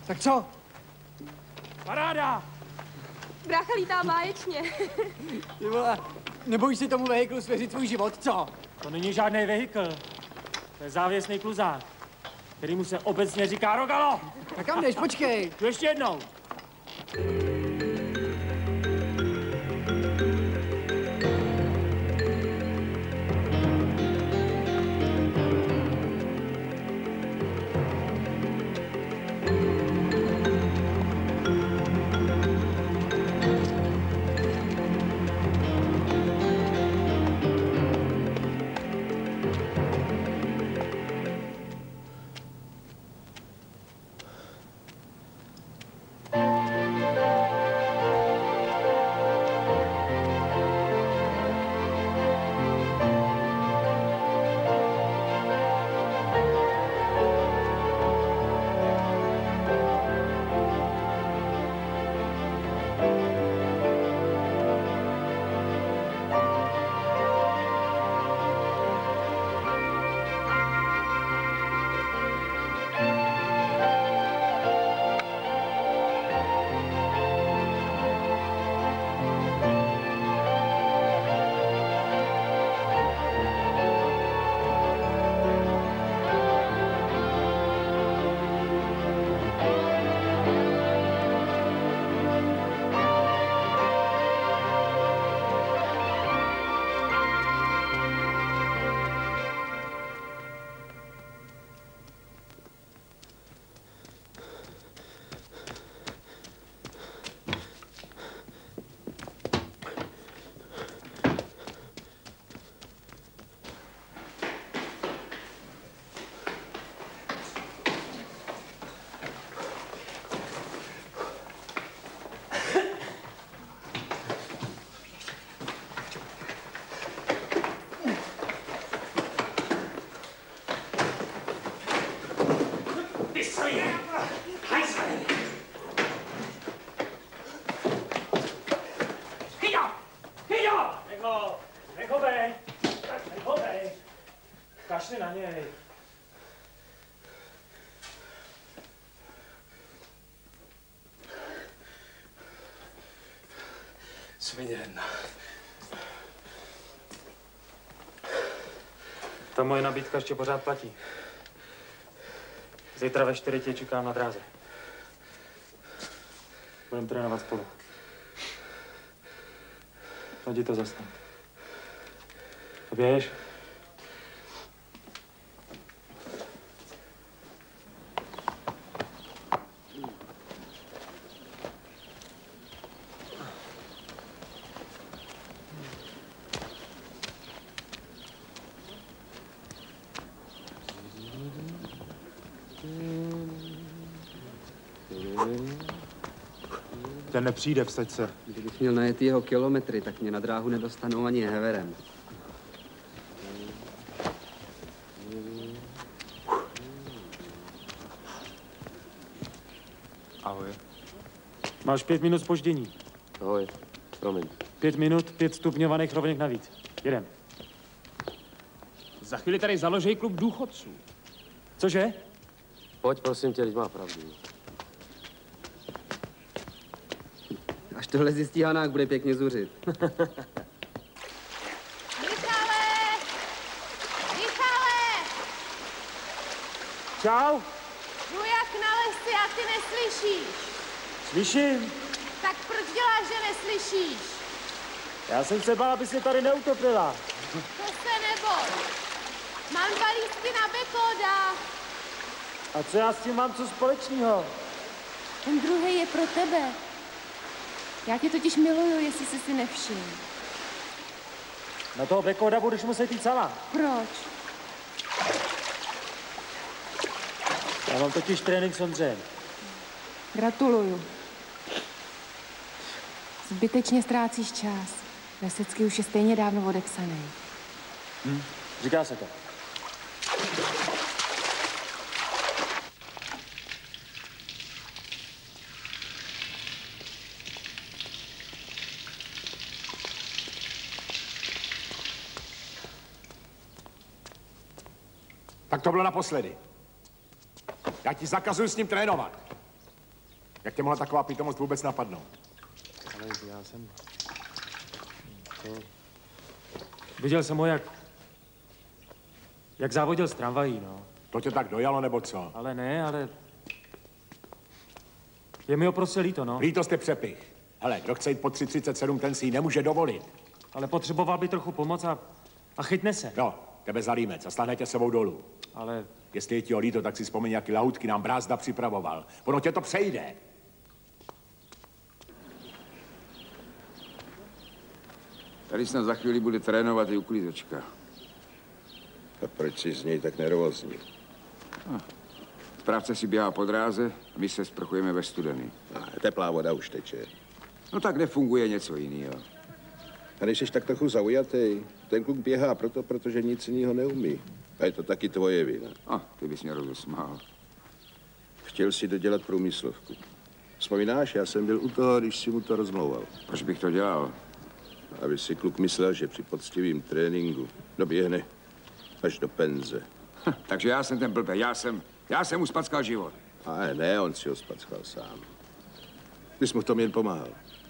Tak co? Paráda! Brácha lítá báječně. Ty vole, nebojíš si tomu vehiklu svěřit svůj život, co? To není žádný vehikl. To je závěsný kluzák, kterýmu se obecně říká rogalo. Tak kam jdeš, počkej. Tu ještě jednou. Kašli na něj. Svině jedna. Ta moje nabídka ještě pořád platí. Zítra ve 4 tě čekám na dráze. Budeme trénovat spolu. Hodí to zastat. To běž. Ten nepřijde, vsaď se. Kdybych měl najet jeho kilometry, tak mě na dráhu nedostanou ani heverem. Ahoj. Máš 5 minut zpoždění. Ahoj, promiň. 5 minut, 5 stupňovaných rovinek navíc. Jedem. Za chvíli tady založí klub důchodců. Cože? Pojď, prosím tě, teď má pravdu. Až tohle zjistí Hanák, bude pěkně zuřit. Michale! Michale! Čau. Jdu jak na lesy a ty neslyšíš. Slyším. Tak proč děláš, že neslyšíš? Já jsem se bál, aby se tady neutopila. To se neboj. Mám 2 lístky na Bekoda. A co já s tím mám co společného? Ten druhý je pro tebe. Já tě totiž miluju, jestli jsi si nevšiml. Na toho Bekoda budeš muset jít sama. Proč? Já mám totiž trénink s Ondřejem. Gratuluju. Zbytečně ztrácíš čas. Lesecký už je stejně dávno odepsaný. Říká se to. Tak to bylo naposledy. Já ti zakazuju s ním trénovat. Jak tě mohla taková pitomost vůbec napadnout? Ale já jsem... To... Viděl jsem ho, jak závodil s tramvají, no. To tě tak dojalo, nebo co? Ale ne, ale... Je mi ho prostě líto, no. Lítost je přepich. Hele, kdo chce jít po 3:37, ten si ji nemůže dovolit. Ale potřeboval by trochu pomoc a chytne se. No, tebe za límec a stáhne tě sebou dolů. Ale... Jestli je ti ho líto, tak si vzpomeň, jaký lahůdky nám Brázda připravoval. Ono tě to přejde. Tady snad za chvíli bude trénovat i uklízečka. A proč jsi z něj tak nervózní? Správce si běhá po dráze a my se sprchujeme ve studený. Teplá voda už teče. No tak nefunguje něco jiného. A když jsi tak trochu zaujatý, ten kluk běhá protože nic jiného neumí. A je to taky tvoje vina. Ty bys mě rozesmál. Chtěl si dodělat průmyslovku. Vzpomínáš, já jsem byl u toho, když si mu to rozmlouval. Proč bych to dělal? Aby si kluk myslel, že při poctivém tréninku doběhne až do penze. Takže já jsem ten blbej, já jsem mu spackal život. Ale ne, on si ho spackal sám. Ty jsi mu v tom jen pomáhal.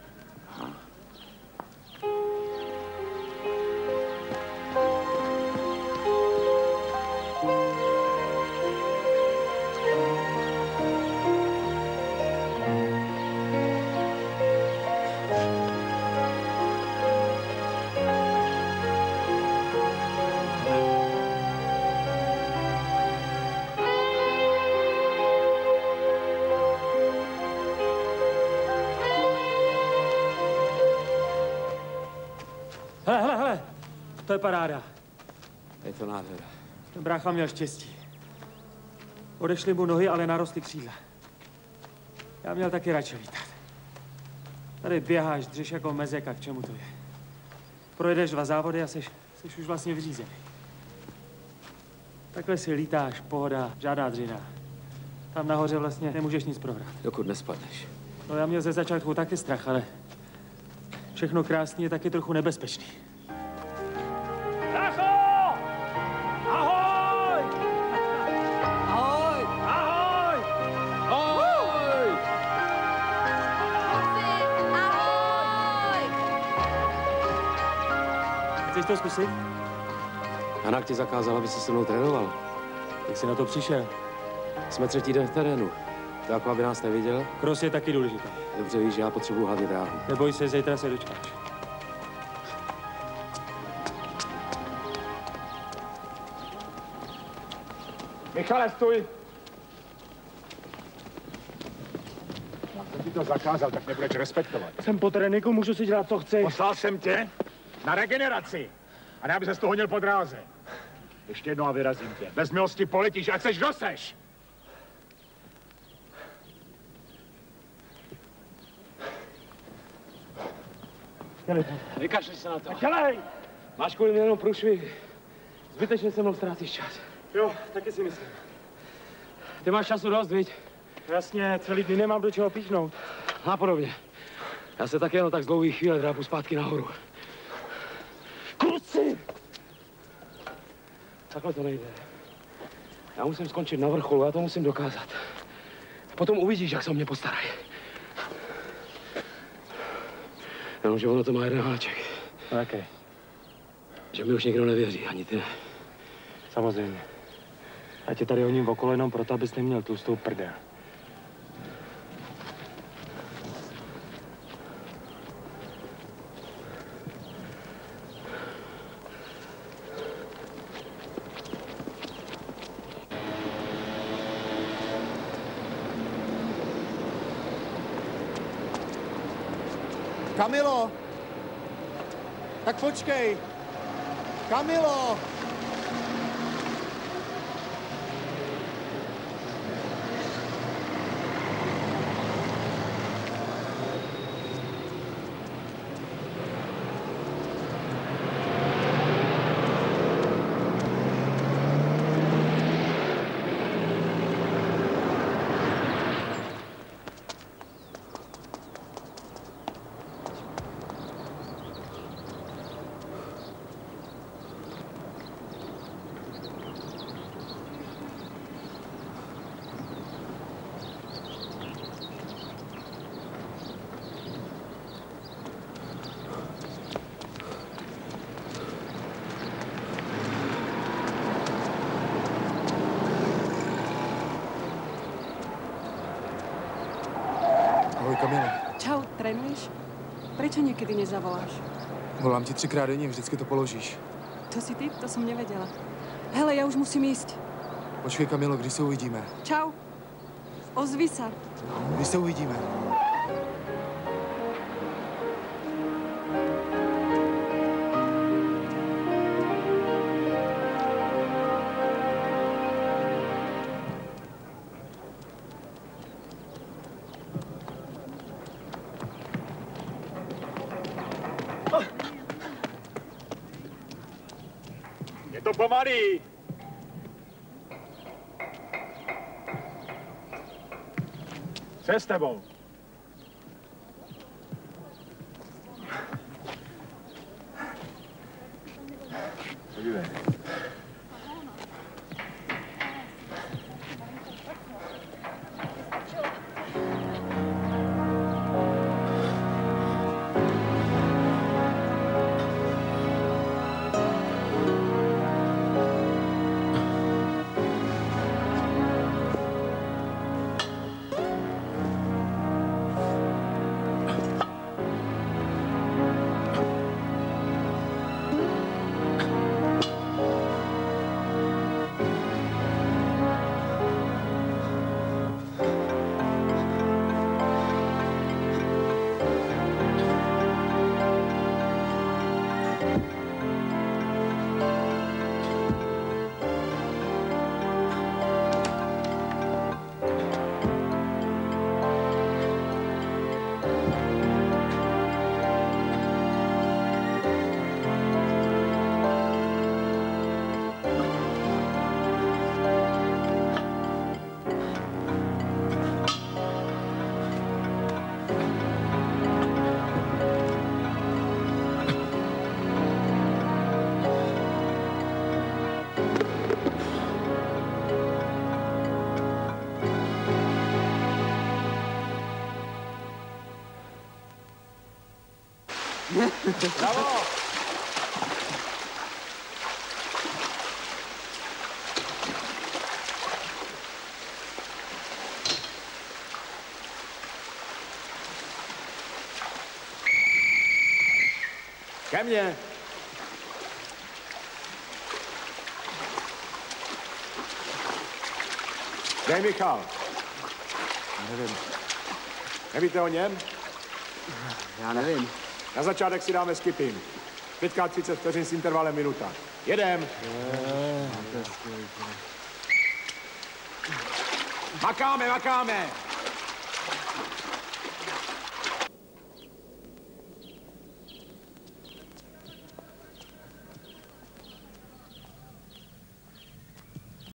Hele, to je paráda. Je to nádhera. Ten brácha měl štěstí. Odešly mu nohy, ale narostly křídla. Já měl taky radši lítat. Tady běháš, dřeš jako mezek, a k čemu to je? Projedeš 2 závody a seš už vlastně vyřízený. Takhle si lítáš, pohoda, žádná dřina. Tam nahoře vlastně nemůžeš nic prohrát. Dokud nespadneš. No já měl ze začátku taky strach, ale všechno krásný je taky trochu nebezpečný. Brácho! Ahoj! Ahoj! Ahoj! Ahoj! Chceš to zkusit? Hanak ti zakázala, aby se mnou trénoval. Jak jsi na to přišel? Jsme 3. den v terénu. To jako aby nás neviděl. Cross je taky důležitý. Dobře víš, že já potřebuji hlavně dráhu. Neboj se, zítra se dočkáš. Michale, stůj! Já jsem ti to zakázal, tak nebudeš respektovat. Jsem po tréninku, můžu si dělat, co chceš. Poslal jsem tě na regeneraci. A ne, aby ses tu honil po dráze. Ještě jednou a vyrazím tě. Bez milosti poletíš, ať seš kdo seš. Vykašli se na to. Dělej! Máš kvůli mě jenom průšvih. Zbytečně se mnou ztrácíš čas. Jo, taky si myslím. Ty máš času dost, viď? Jasně, celý dny nemám do čeho píchnout. A podobně. Já se taky jenom tak z dlouhý chvíle drápu zpátky nahoru. Kluci! Takhle to nejde. Já musím skončit na vrcholu, já to musím dokázat. Potom uvidíš, jak se o mě postarají. Jenomže ono to má jeden háček. Jaký? Že mi už nikdo nevěří, ani ty ne. Samozřejmě. Já tě tady honím okolo jenom proto, abys neměl tlustou prdel. Kamilo! Tak počkej! Kamilo! Kamilo. Čau, trénuješ? Prečo niekedy nezavoláš? Volám ti 3krát denně, vždycky to položíš. To si ty? To som nevedela. Hele, ja už musím ísť. Počkej, Kamilo, kdy se uvidíme? Čau. Ozvi sa. Kdy se uvidíme? Je to pomalý. Co je s tebou? Podívej. Bravo! Ke mně! Kde je Michal? Nevím. Nevíte o něm? Já nevím. Na začátek si dáme skipping. 5x30 vteřin s intervalem minuta. Jedem. Makáme, makáme.